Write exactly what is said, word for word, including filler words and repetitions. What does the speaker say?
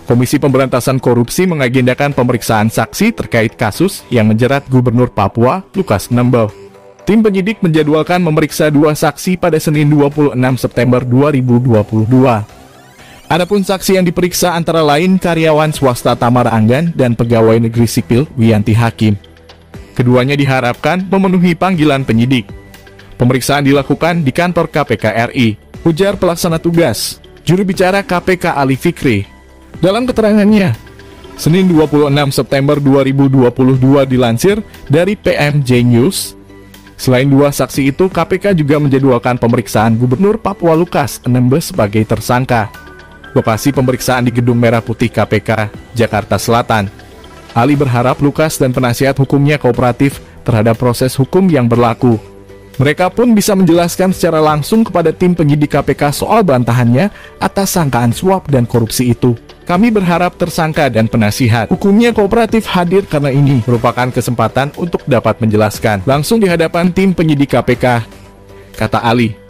Komisi Pemberantasan Korupsi mengagendakan pemeriksaan saksi terkait kasus yang menjerat Gubernur Papua, Lukas N M B. Tim penyidik menjadwalkan memeriksa dua saksi pada Senin dua puluh enam September dua ribu dua puluh dua. Adapun saksi yang diperiksa antara lain karyawan swasta Tamara Anggan dan pegawai negeri sipil Wiyanti Hakim. Keduanya diharapkan memenuhi panggilan penyidik. Pemeriksaan dilakukan di kantor K P K R I, ujar pelaksana tugas, juru bicara K P K Ali Fikri. Dalam keterangannya, Senin dua puluh enam September dua ribu dua puluh dua dilansir dari P M J News. Selain dua saksi itu, K P K juga menjadwalkan pemeriksaan Gubernur Papua Lukas N M B sebagai tersangka. Lokasi pemeriksaan di Gedung Merah Putih K P K, Jakarta Selatan. Ali berharap Lukas dan penasihat hukumnya kooperatif terhadap proses hukum yang berlaku. Mereka pun bisa menjelaskan secara langsung kepada tim penyidik K P K soal bantahannya atas sangkaan suap dan korupsi itu. Kami berharap tersangka dan penasihat hukumnya kooperatif hadir karena ini merupakan kesempatan untuk dapat menjelaskan langsung di hadapan tim penyidik K P K, kata Ali.